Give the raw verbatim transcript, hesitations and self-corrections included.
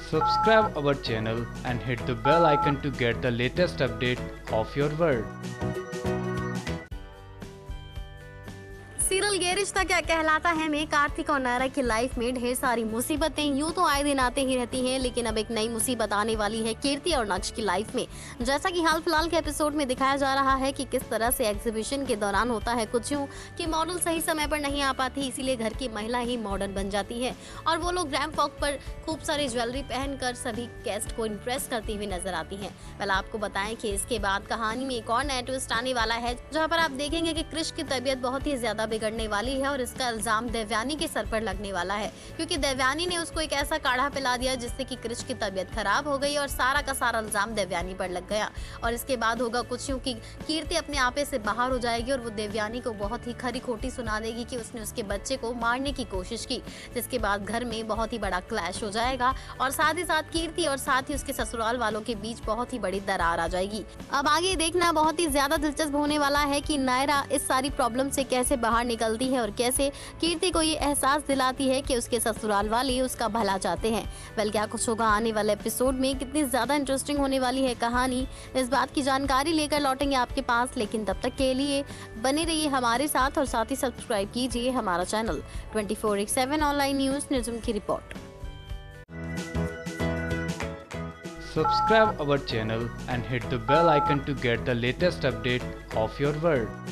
Subscribe our channel and hit the bell icon to get the latest update of your world. Serial ये रिश्ता क्या कहलाता है में कार्तिक और नायरा की लाइफ में ढेर सारी मुसीबतें यूं तो आए दिन आते ही रहती हैं, लेकिन अब एक नई मुसीबत आने वाली है कीर्ति और नक्श की लाइफ में। जैसा कि हाल फिलहाल के एपिसोड में दिखाया जा रहा है कि किस तरह से एग्जीबिशन के दौरान होता है कुछ यूं कि मॉडल सही समय पर नहीं आ पाती, इसीलिए घर की महिला ही मॉडर्न बन जाती है और वो लोग रैंप वॉक पर खूब सारी ज्वेलरी पहनकर सभी गेस्ट को इम्प्रेस करती हुई नजर आती है। पहले आपको बताएं कि इसके बाद कहानी में एक और नया ट्विस्ट आने वाला है, जहाँ पर आप देखेंगे कि कृष की तबीयत बहुत ही ज्यादा बिगड़ने वाली है और इसका इल्जाम देवयानी के सर पर लगने वाला है, क्योंकि देवयानी ने उसको एक ऐसा काढ़ा पिला दिया जिससे कि कृष की तबीयत खराब हो गई और सारा का सारा इल्जाम देवयानी पर लग गया। और इसके बाद होगा कुछ यूं कि कीर्ति अपने आपे से बाहर हो जाएगी और वो देवयानी को बहुत ही खरी खोटी सुना देगी कि उसने उसके बच्चे को मारने की कोशिश की, जिसके बाद घर में बहुत ही बड़ा क्लैश हो जाएगा और साथ ही साथ कीर्ति और साथ ही उसके ससुराल वालों के बीच बहुत ही बड़ी दरार आ जाएगी। अब आगे देखना बहुत ही ज्यादा दिलचस्प होने वाला है कि नायरा इस सारी प्रॉब्लम से कैसे बाहर निकलती है और कैसे कीर्ति को ये एहसास दिलाती है कि उसके ससुराल वाले उसका भला चाहते हैं। वेल, क्या कुछ होगा आने वाले एपिसोड में, कितनी ज्यादा इंटरेस्टिंग होने वाली है कहानी, इस बात की जानकारी लेकर लौटेंगे आपके पास। लेकिन तब तक के लिए बने रहिए हमारे साथ और साथ ही सब्सक्राइब कीजिए हमारा channel twenty four by seven online news निजुम की रिपोर्ट। Subscribe our channel and hit the bell icon to get the latest update of your world.